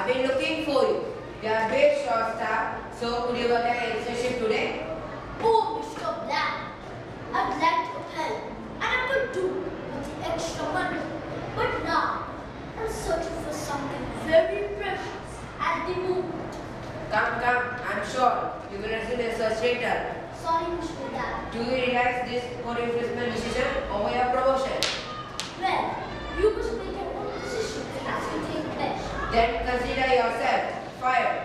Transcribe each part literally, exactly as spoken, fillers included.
I've been looking for you. You are a bit short staffed, so could you work at an extra shift today? Oh, Mister Black, I'd like to help, and I could do with the extra money. But now, I'm searching for something very precious at the moment. Come, come, I'm sure you will receive a search later. Sorry, Mister Black. Do you realize this for replacement decision over your promotion? Well, you must make your own decision as you think best. Then consider yourself fired.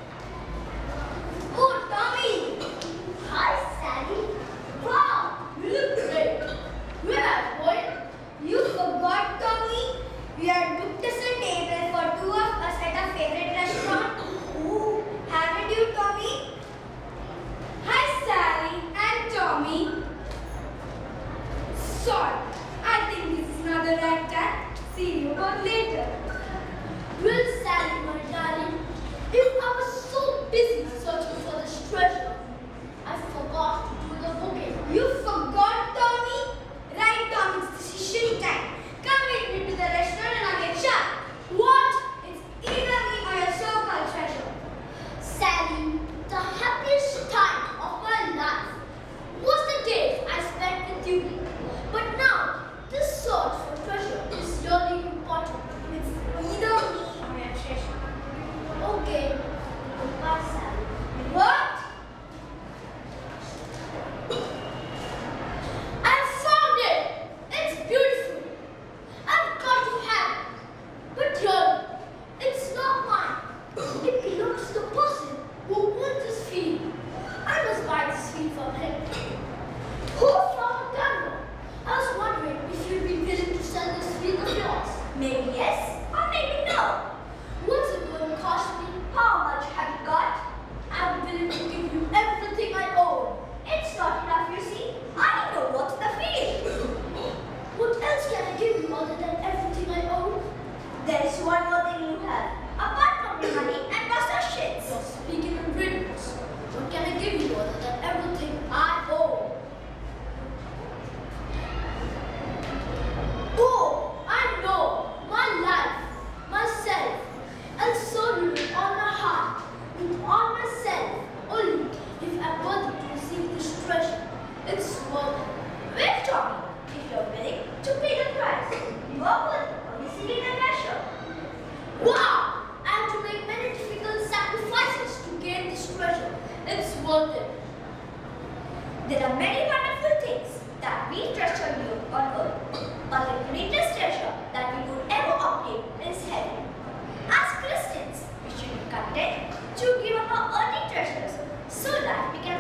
Oh, Tommy! Hi, Sally. Wow, you look great. Well, boy, you forgot, Tommy. We had booked us a table for two of us at our favorite restaurant. Ooh, haven't you, Tommy? Hi, Sally and Tommy. Sorry, I think this is not the right time. See you both later. Well, Sally, my darling, if I was so busy searching for this treasure, I forgot to do the booking. You forgot, Tommy? Right, Tommy, it's decision time. Come with me to the restaurant and I'll get shot. What? It's either me or your so-called treasure. Sally, the happiest time of my life was the days I spent with you. But now, this search for treasure is really important. It's either me or your treasure. Okay, goodbye, Sally. What? I found it! It's beautiful. I've got to have it. But really, it's not mine. It belongs to the person who owns this field. I must buy this field from him. Who found the camera? I was wondering if you'd be willing to sell this field of yours. Maybe yes, or maybe no. What's it going to cost me? How much have you got? I'm willing to give you everything I own. It's not enough, you see. I know what's the field. What else can I give you other than everything I own? There's one more thing you have. Apart from your money and possessions. You're speaking in riddles. What can I give you other than everything I own? Oh, I know. My life, myself. I'll serve you with all my heart, with all myself. Only if I'm worthy to receive this treasure. It's worth it. Wait, Tommy, if you're willing to pay the price, you are worthy of receiving the treasure. Wow! I have to make many difficult sacrifices to gain this treasure. It's worth it. There are many wonderful things that we treasure here on earth, but the greatest treasure that we could ever obtain is heaven. As Christians, we should be content to give up our earthly treasures so that we can